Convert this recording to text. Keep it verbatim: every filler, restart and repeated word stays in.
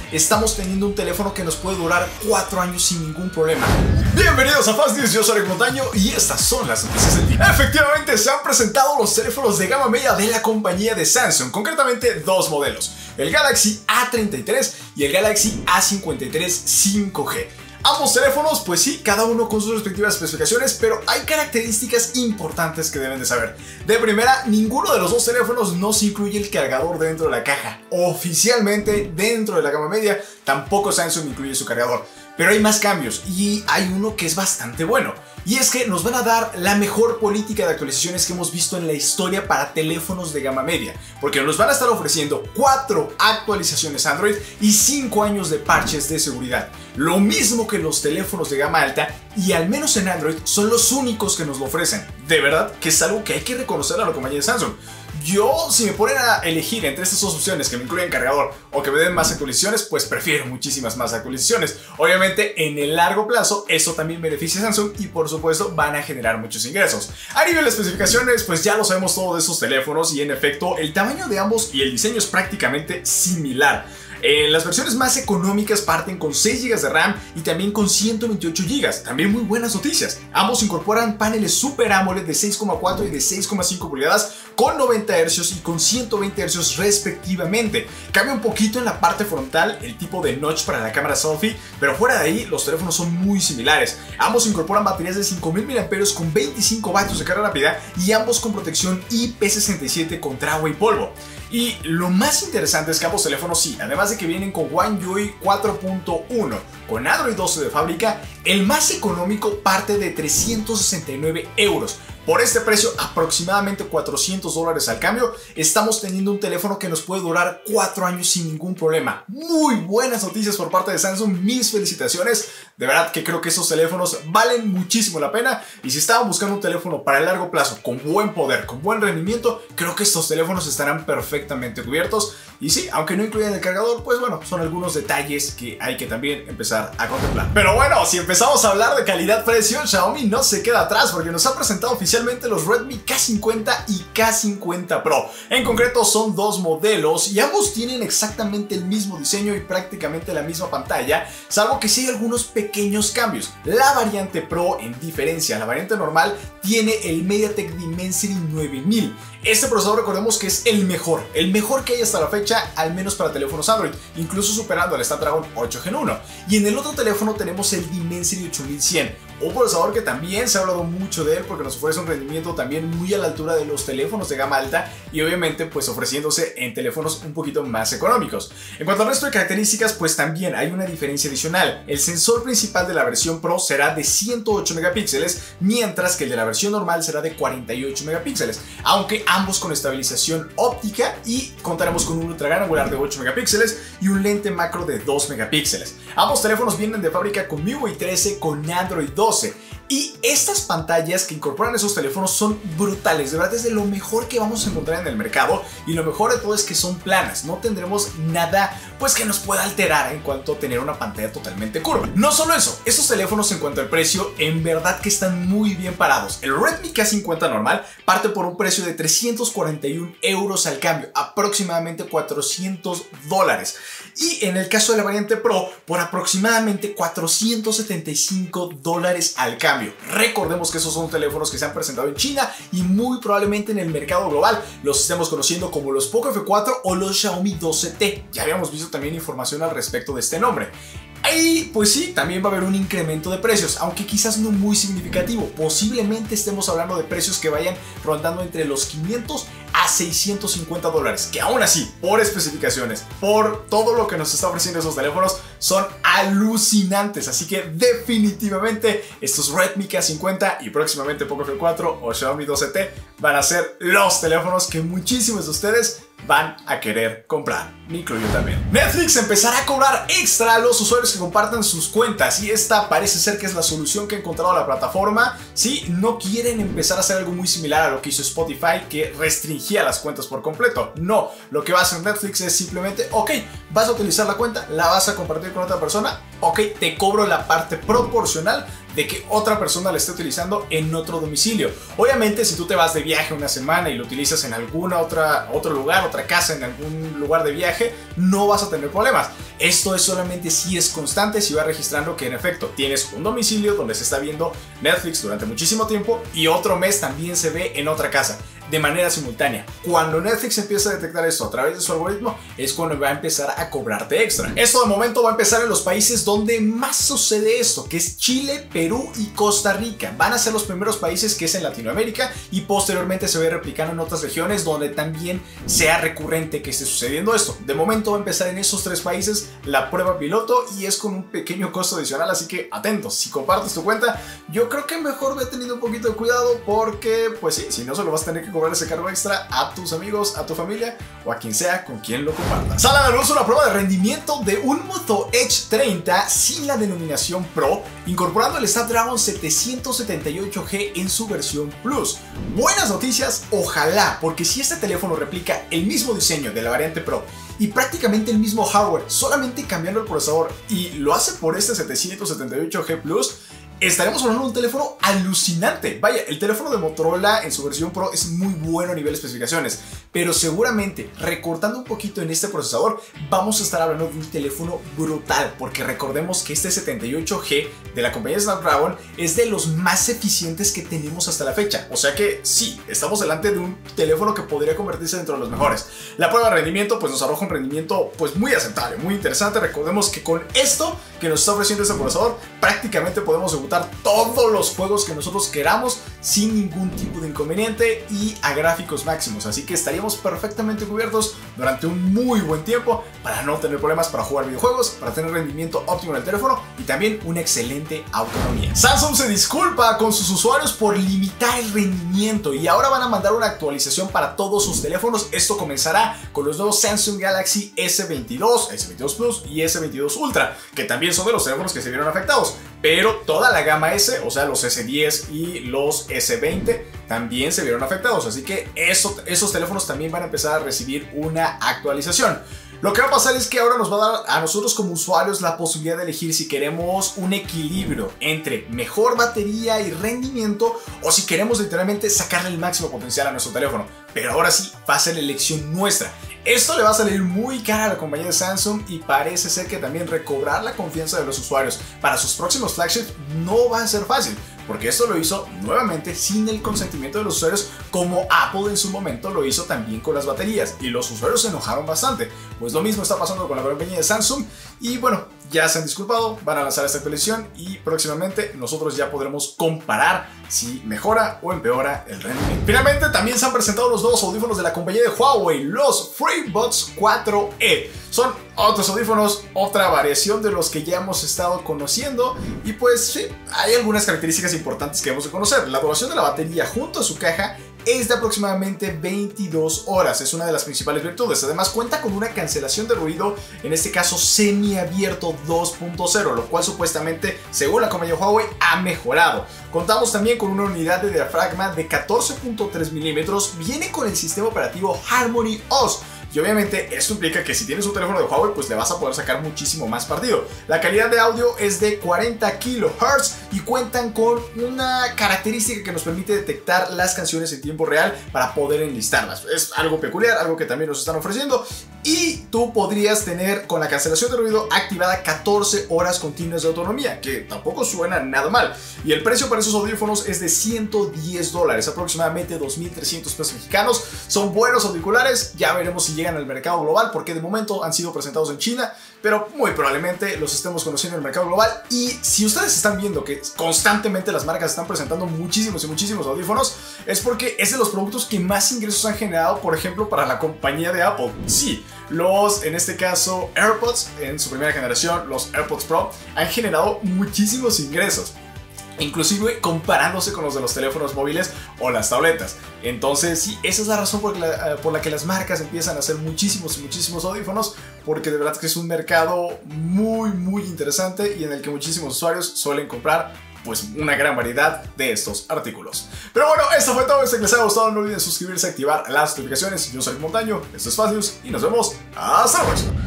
estamos teniendo un teléfono que nos puede durar cuatro años sin ningún problema. Bienvenidos a Fast News, yo soy Eric Montaño y estas son las noticias del día. Efectivamente se han presentado los teléfonos de gama media de la compañía de Samsung, concretamente dos modelos, el Galaxy A treinta y tres y el Galaxy A cincuenta y tres cinco G. Ambos teléfonos, pues sí, cada uno con sus respectivas especificaciones, pero hay características importantes que deben de saber. De primera, ninguno de los dos teléfonos nos incluye el cargador dentro de la caja. Oficialmente, dentro de la gama media, tampoco Samsung incluye su cargador. Pero hay más cambios y hay uno que es bastante bueno. Y es que nos van a dar la mejor política de actualizaciones que hemos visto en la historia para teléfonos de gama media. Porque nos van a estar ofreciendo cuatro actualizaciones Android y cinco años de parches de seguridad. Lo mismo que los teléfonos de gama alta, y al menos en Android son los únicos que nos lo ofrecen. De verdad que es algo que hay que reconocer a la compañía de Samsung. Yo, si me ponen a elegir entre estas dos opciones, que me incluyan cargador o que me den más actualizaciones, pues prefiero muchísimas más actualizaciones. Obviamente, en el largo plazo, eso también beneficia a Samsung y por supuesto van a generar muchos ingresos. A nivel de especificaciones, pues ya lo sabemos todo de esos teléfonos y en efecto, el tamaño de ambos y el diseño es prácticamente similar. Eh, las versiones más económicas parten con seis gigas de RAM y también con ciento veintiocho gigas. También muy buenas noticias. Ambos incorporan paneles Super AMOLED de seis coma cuatro y de seis coma cinco pulgadas con noventa hercios y con ciento veinte hercios respectivamente. Cambia un poquito en la parte frontal el tipo de notch para la cámara selfie, pero fuera de ahí los teléfonos son muy similares. Ambos incorporan baterías de cinco mil miliamperios hora con veinticinco vatios de carga rápida y ambos con protección I P sesenta y siete contra agua y polvo. Y lo más interesante es que ambos teléfonos sí, además de que vienen con One U I cuatro punto uno, con Android doce de fábrica, el más económico parte de trescientos sesenta y nueve euros. Por este precio, aproximadamente cuatrocientos dólares al cambio, estamos teniendo un teléfono que nos puede durar cuatro años sin ningún problema. Muy buenas noticias por parte de Samsung, mis felicitaciones. De verdad que creo que estos teléfonos valen muchísimo la pena y si estaban buscando un teléfono para el largo plazo, con buen poder, con buen rendimiento, creo que estos teléfonos estarán perfectamente cubiertos. Y sí, aunque no incluyan el cargador, pues bueno, son algunos detalles que hay que también empezar a contemplar. Pero bueno, si empezamos a hablar de calidad-precio, Xiaomi no se queda atrás porque nos ha presentado oficialmente los Redmi K cincuenta y K cincuenta Pro. En concreto son dos modelos y ambos tienen exactamente el mismo diseño y prácticamente la misma pantalla, salvo que sí hay algunos pequeños cambios. La variante Pro, en diferencia a la variante normal, tiene el MediaTek Dimensity nueve mil. Este procesador, recordemos que es el mejor, el mejor que hay hasta la fecha, al menos para teléfonos Android, incluso superando al Snapdragon ocho Gen uno. Y en el otro teléfono tenemos el Dimensity ocho mil cien, un procesador que también se ha hablado mucho de él porque nos ofrece un rendimiento también muy a la altura de los teléfonos de gama alta y obviamente pues ofreciéndose en teléfonos un poquito más económicos. En cuanto al resto de características, pues también hay una diferencia adicional. El sensor principal de la versión Pro será de ciento ocho megapíxeles, mientras que el de la versión normal será de cuarenta y ocho megapíxeles, aunque ambos con estabilización óptica, y contaremos con un ultra gran angular de ocho megapíxeles y un lente macro de dos megapíxeles. Ambos teléfonos vienen de fábrica con M I U I trece con Android doce. Y estas pantallas que incorporan esos teléfonos son brutales, de verdad es de lo mejor que vamos a encontrar en el mercado y lo mejor de todo es que son planas, no tendremos nada pues que nos pueda alterar en cuanto a tener una pantalla totalmente curva. No solo eso, estos teléfonos en cuanto al precio en verdad que están muy bien parados. El Redmi K cincuenta normal parte por un precio de trescientos cuarenta y un euros al cambio, aproximadamente cuatrocientos dólares. Y en el caso de la variante Pro, por aproximadamente cuatrocientos setenta y cinco dólares al cambio. Recordemos que esos son teléfonos que se han presentado en China y muy probablemente en el mercado global los estemos conociendo como los Poco F cuatro o los Xiaomi doce T. Ya habíamos visto también información al respecto de este nombre. Y pues sí, también va a haber un incremento de precios, aunque quizás no muy significativo. Posiblemente estemos hablando de precios que vayan rondando entre los quinientos a seiscientos cincuenta dólares, que aún así, por especificaciones, por todo lo que nos está ofreciendo esos teléfonos, son alucinantes. Así que definitivamente estos Redmi K cincuenta y próximamente Poco F cuatro o Xiaomi doce T van a ser los teléfonos que muchísimos de ustedes van a querer comprar, me incluyo también. Netflix empezará a cobrar extra a los usuarios que compartan sus cuentas y esta parece ser que es la solución que ha encontrado la plataforma. Si no quieren empezar a hacer algo muy similar a lo que hizo Spotify, que restringía las cuentas por completo. No, lo que va a hacer Netflix es simplemente, ok, vas a utilizar la cuenta, la vas a compartir con otra persona, ok, te cobro la parte proporcional de que otra persona la esté utilizando en otro domicilio. Obviamente, si tú te vas de viaje una semana y lo utilizas en alguna otra otro lugar, otra casa, en algún lugar de viaje, no vas a tener problemas. Esto es solamente si es constante, si va registrando que en efecto tienes un domicilio donde se está viendo Netflix durante muchísimo tiempo y otro mes también se ve en otra casa, de manera simultánea. Cuando Netflix empieza a detectar esto a través de su algoritmo, es cuando va a empezar a cobrarte extra. Esto de momento va a empezar en los países donde más sucede esto, que es Chile, Perú y Costa Rica. Van a ser los primeros países, que es en Latinoamérica, y posteriormente se va a ir replicando en otras regiones donde también sea recurrente que esté sucediendo esto. De momento va a empezar en esos tres países la prueba piloto y es con un pequeño costo adicional, así que atentos. Si compartes tu cuenta, yo creo que mejor ve teniendo un poquito de cuidado, porque pues sí, si no, solo vas a tener que cobrar ese cargo extra a tus amigos, a tu familia o a quien sea con quien lo compartas. Sale a la luz una prueba de rendimiento de un Moto Edge treinta sin la denominación Pro, incorporando el Snapdragon setecientos setenta y ocho G en su versión Plus. Buenas noticias, ojalá, porque si este teléfono replica el mismo diseño de la variante Pro y prácticamente el mismo hardware, solamente cambiando el procesador, y lo hace por este setecientos setenta y ocho G Plus, estaremos hablando de un teléfono alucinante. Vaya, el teléfono de Motorola en su versión Pro es muy bueno a nivel de especificaciones, pero seguramente recortando un poquito en este procesador vamos a estar hablando de un teléfono brutal, porque recordemos que este setenta y ocho G de la compañía Snapdragon es de los más eficientes que tenemos hasta la fecha. O sea que sí, estamos delante de un teléfono que podría convertirse dentro de los mejores. La prueba de rendimiento pues nos arroja un rendimiento pues muy aceptable, muy interesante. Recordemos que con esto que nos está ofreciendo este procesador prácticamente podemos ejecutar todos los juegos que nosotros queramos sin ningún tipo de inconveniente y a gráficos máximos, así que estaríamos perfectamente cubiertos durante un muy buen tiempo para no tener problemas para jugar videojuegos, para tener rendimiento óptimo en el teléfono y también una excelente autonomía. Samsung se disculpa con sus usuarios por limitar el rendimiento y ahora van a mandar una actualización para todos sus teléfonos. Esto comenzará con los nuevos Samsung Galaxy S veintidós, S veintidós Plus y S veintidós Ultra, que también son de los teléfonos que se vieron afectados, pero toda la gama S, o sea los S diez y los S veinte también se vieron afectados, así que eso, esos teléfonos también van a empezar a recibir una actualización. Lo que va a pasar es que ahora nos va a dar a nosotros como usuarios la posibilidad de elegir si queremos un equilibrio entre mejor batería y rendimiento o si queremos literalmente sacarle el máximo potencial a nuestro teléfono. Pero ahora sí va a ser la elección nuestra. Esto le va a salir muy cara a la compañía de Samsung y parece ser que también recobrar la confianza de los usuarios para sus próximos flagships no va a ser fácil, porque esto lo hizo nuevamente sin el consentimiento de los usuarios, como Apple en su momento lo hizo también con las baterías, y los usuarios se enojaron bastante. Pues lo mismo está pasando con la compañía de Samsung y bueno, ya se han disculpado, van a lanzar esta actualización y próximamente nosotros ya podremos comparar si mejora o empeora el rendimiento. Finalmente también se han presentado los nuevos audífonos de la compañía de Huawei, los FreeBuds cuatro E. Son otros audífonos, otra variación de los que ya hemos estado conociendo y pues sí, hay algunas características importantes que debemos de conocer. La duración de la batería junto a su caja es de aproximadamente veintidós horas, es una de las principales virtudes. Además cuenta con una cancelación de ruido, en este caso semiabierto dos punto cero, lo cual supuestamente, según la compañía Huawei, ha mejorado. Contamos también con una unidad de diafragma de catorce punto tres milímetros, viene con el sistema operativo Harmony O S. Y obviamente esto implica que si tienes un teléfono de Huawei pues le vas a poder sacar muchísimo más partido. La calidad de audio es de cuarenta kilohertz y cuentan con una característica que nos permite detectar las canciones en tiempo real para poder enlistarlas. Es algo peculiar, algo que también nos están ofreciendo. Y tú podrías tener con la cancelación de ruido activada catorce horas continuas de autonomía, que tampoco suena nada mal. Y el precio para esos audífonos es de ciento diez dólares, aproximadamente dos mil trescientos pesos mexicanos. Son buenos auriculares, ya veremos si llegan al mercado global, porque de momento han sido presentados en China, pero muy probablemente los estemos conociendo en el mercado global. Y si ustedes están viendo que constantemente las marcas están presentando muchísimos y muchísimos audífonos, es porque es de los productos que más ingresos han generado, por ejemplo, para la compañía de Apple. Sí, los, en este caso, AirPods, en su primera generación, los AirPods Pro, han generado muchísimos ingresos, inclusive comparándose con los de los teléfonos móviles o las tabletas. Entonces sí, esa es la razón por la, por la que las marcas empiezan a hacer muchísimos y muchísimos audífonos, porque de verdad que es un mercado muy muy interesante y en el que muchísimos usuarios suelen comprar pues una gran variedad de estos artículos. Pero bueno, esto fue todo. Espero que les haya gustado. No olviden suscribirse, activar las notificaciones. Yo soy Montaño, esto es Fast News y nos vemos hasta la próxima.